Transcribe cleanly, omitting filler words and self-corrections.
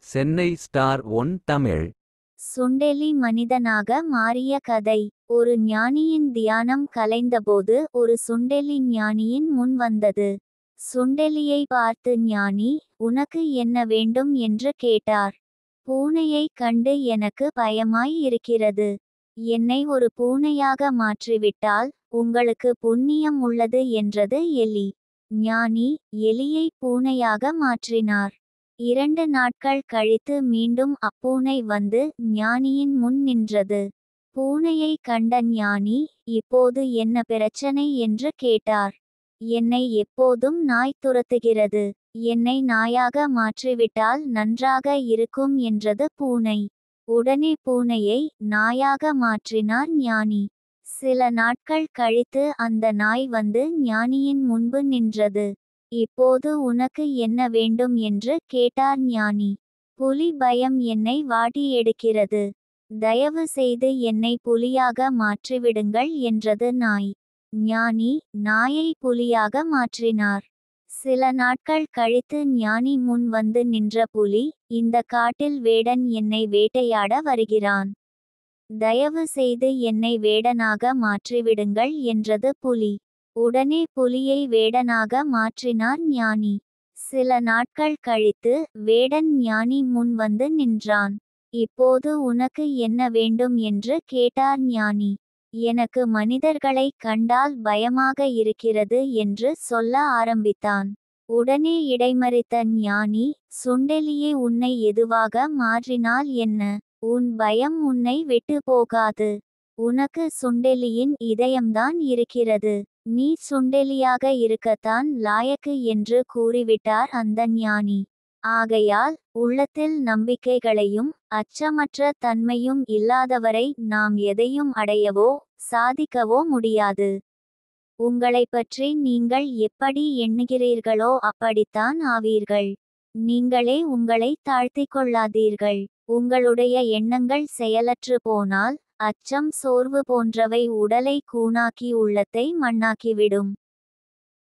Chennai star one Tamil. சுண்டெலி மனிதனாக மாறிய கதை. ஒரு ஞானியின் தியானம் கலைந்தபோது ஒரு சுண்டெலி ஞானியின் முன் வந்தது. சுண்டெலியை பார்த்து ஞானி, உனக்கு என்ன வேண்டும் என்று கேட்டார். பூனையைக் கண்டு எனக்கு பயமாய் இருக்கிறது. என்னை ஒரு பூனையாக மாற்றிவிட்டால் உங்களுக்கு புண்ணியம் உள்ளது என்றது எலி. ஞானி எலியை பூனையாக மாற்றினார். 2 நாட்கள் கழித்து மீண்டும் அப்பூனை வந்து ஞானியின் முன் நின்றது. பூனையை கண்ட ஞானி, இப்போது என்ன பிரச்சனை என்று கேட்டார். என்னை எப்போதும் நாய் துரத்துகிறது. என்னை நாயாக மாற்றிவிட்டால் நன்றாக இருக்கும் என்றது பூனை. உடனே பூனையை நாயாக மாற்றினார் ஞானி. சில நாட்கள் கழித்து அந்த நாய் வந்து ஞானியின் முன்பு நின்றது. இப்போது உனக்கு என்ன வேண்டும் என்று கேட்டார் ஞானி. புலி பயம் என்னை வாட்டி எடுக்கிறது. தயவு செய்து என்னை புலியாக மாற்றிவிடுங்கள் என்றது நாய். ஞானி நாயை புலியாக மாற்றினார். சில நாட்கள் கழித்து ஞானி முன் வந்து நின்ற புலி, இந்த காட்டில் வேடன் என்னை வேட்டையாட வருகிறான். தயவு செய்து என்னை வேடனாக மாற்றிவிடுங்கள் என்றது புலி. உடனே புலியை வேடனாக மாற்றினார் ஞானி. சில நாட்கள் கழித்து வேடன் ஞானி முன் வந்து நின்றான். இப்போது உனக்கு என்ன வேண்டும் என்று கேட்டார் ஞானி. எனக்கு மனிதர்களைக் கண்டால் பயமாக இருக்கிறது என்று சொல்ல ஆரம்பித்தான். உடனே இடைமறித்த ஞானி, சுண்டெலியே, உன்னை எதுவாக மாற்றினால் என்ன? உன் பயம் உன்னை விட்டு போகாது. உனக்கு சுண்டெலியின் இதயம்தான் இருக்கிறது. நீ சுண்டெலியாக இருக்கத்தான் லாயக்கு என்று கூறிவிட்டார் அந்த ஞானி. ஆகையால் உள்ளத்தில் நம்பிக்கைகளையும் அச்சமற்ற தன்மையும் இல்லாதவரை நாம் எதையும் அடையவோ சாதிக்கவோ முடியாது. உங்களைப் பற்றி நீங்கள் எப்படி எண்ணுகிறீர்களோ அப்படித்தான் ஆவீர்கள். நீங்களே உங்களை தாழ்த்திக் கொள்ளாதீர்கள். உங்களுடைய எண்ணங்கள் செயலற்று போனால் அச்சம், சோர்வு போன்றவை உடலை கூனாக்கி உள்ளத்தை மண்ணாக்கிவிடும்.